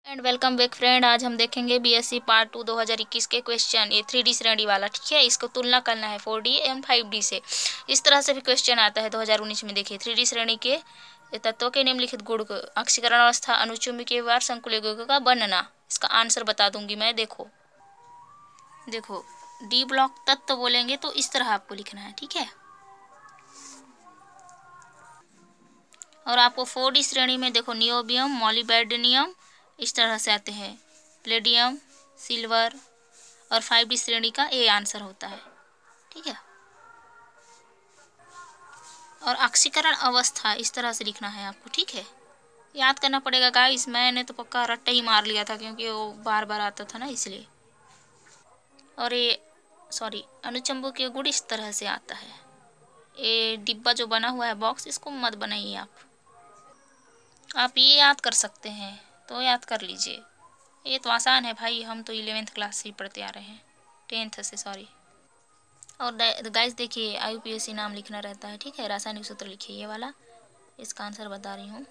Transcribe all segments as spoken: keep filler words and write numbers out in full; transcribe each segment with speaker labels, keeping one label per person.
Speaker 1: And welcome back friend. आज हम देखेंगे बीएससी पार्ट टू दो हज़ार इक्कीस के क्वेश्चन, ये थ्री डी श्रेणी वाला। ठीक है, इसको तुलना करना है four D and five D से। इस तरह से भी क्वेश्चन आता है दो हज़ार उन्नीस में। देखिए, थ्री डी श्रेणी के तत्वों के निम्नलिखित गुण, ऑक्सीकरण अवस्था, अनुचुंबकीय व्यवहार, संकुल यौगिकों का वर्णना। इसका आंसर बता दूंगी मैं। देखो देखो डी ब्लॉक तत्व बोलेंगे तो इस तरह आपको लिखना है। ठीक है, और आपको फोर डी श्रेणी में देखो नियोबियम, मॉलिब्डेनम इस तरह से आते हैं, प्लेडियम, सिल्वर, और फाइव डी श्रेणी का ए आंसर होता है। ठीक है, और ऑक्सीकरण अवस्था इस तरह से लिखना है आपको। ठीक है, याद करना पड़ेगा गाइस, मैंने तो पक्का रट्टा ही मार लिया था क्योंकि वो बार बार आता था ना, इसलिए। और ये सॉरी अनुचुंबकीय गुण इस तरह से आता है। ये डिब्बा जो बना हुआ है बॉक्स, इसको मत बनाइए आप आप ये याद कर सकते हैं तो याद कर लीजिए। ये तो आसान है भाई, हम तो इलेवेंथ क्लास से ही पढ़ते आ रहे हैं, टेंथ से सॉरी। और गाइस देखिए, आईयूपीएसी नाम लिखना रहता है। ठीक है, रासायनिक सूत्र लिखिए ये वाला। इसका आंसर बता रही हूँ,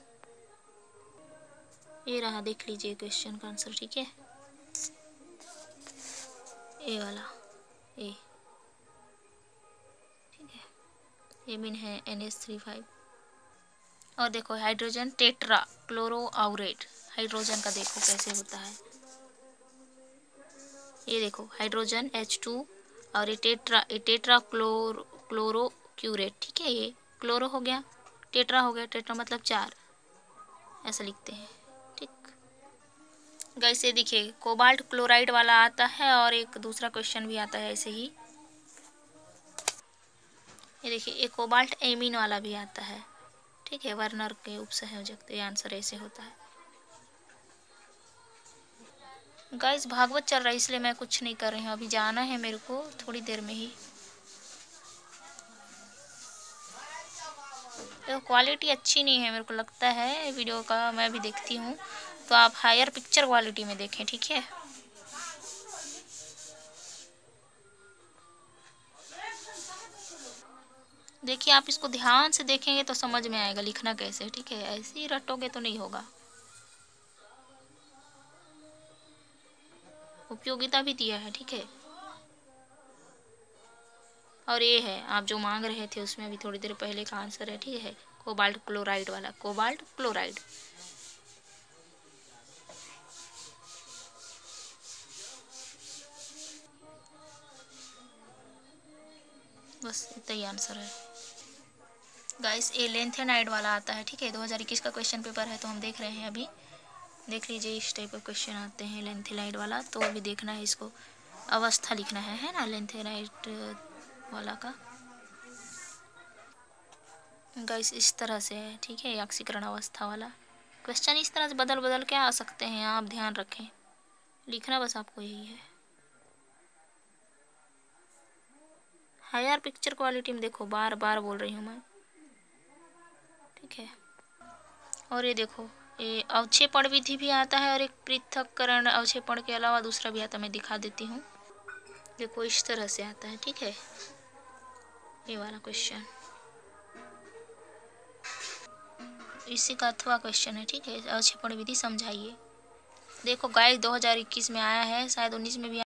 Speaker 1: ये रहा, देख लीजिए क्वेश्चन का आंसर। ठीक है, ए वाला ए। ठीक है, ये बिन है एन एच थ्री फाइव। और देखो हाइड्रोजन टेट्रा क्लोरोआउरेट, हाइड्रोजन का देखो कैसे होता है। ये देखो हाइड्रोजन एच टू, और ये टेट्रा ये टेट्रा क्लोर क्लोरोक्यूरेट। ठीक है, ये क्लोरो हो गया, टेट्रा हो गया, टेट्रा मतलब चार, ऐसा लिखते हैं। ठीक गाइस, ये देखिए कोबाल्ट क्लोराइड वाला आता है, और एक दूसरा क्वेश्चन भी आता है ऐसे ही। ये देखिए एक कोबाल्ट एमीन वाला भी आता है। ठीक है, वर्नर के उपसंयोजक, तो ये आंसर ऐसे होता है। गाइस भागवत चल रहा है इसलिए मैं कुछ नहीं कर रही हूँ, अभी जाना है मेरे को थोड़ी देर में ही। तो क्वालिटी अच्छी नहीं है मेरे को लगता है वीडियो का, मैं भी देखती हूँ, तो आप हायर पिक्चर क्वालिटी में देखें। ठीक है, देखिए आप इसको ध्यान से देखेंगे तो समझ में आएगा लिखना कैसे। ठीक है, ऐसे ही रटोगे तो नहीं होगा। उपयोगिता भी दिया है। ठीक है, और ये है आप जो मांग रहे थे उसमें अभी थोड़ी देर पहले का आंसर है। ठीक है, कोबाल्ट क्लोराइड वाला, कोबाल्ट क्लोराइड। बस इतना ही आंसर है गाइस। ये लेंथेनाइड वाला आता है। ठीक है, दो हज़ार इक्कीस का क्वेश्चन पेपर है तो हम देख रहे हैं अभी। देख लीजिए इस टाइप का क्वेश्चन आते हैं लेंथेनाइड वाला, तो अभी देखना है, इसको अवस्था लिखना है है ना लेंथेनाइड वाला का। गाइस इस तरह से है। ठीक है, ऑक्सीकरण अवस्था वाला क्वेश्चन इस तरह से बदल बदल के आ सकते हैं, आप ध्यान रखें, लिखना बस आपको यही है। हायर पिक्चर क्वालिटी में देखो, बार बार बोल रही हूँ मैं। ठीक है, और ये देखो ये अवक्षेपण विधि भी आता है, और एक पृथक्करण अवक्षेपण के अलावा दूसरा भी आता है, मैं दिखा देती हूँ। देखो इस तरह से आता है। ठीक है, ये वाला क्वेश्चन इसी का अथवा क्वेश्चन है। ठीक है, अवक्षेपण विधि समझाइए। देखो गाइस दो हज़ार इक्कीस में आया है, शायद उन्नीस में भी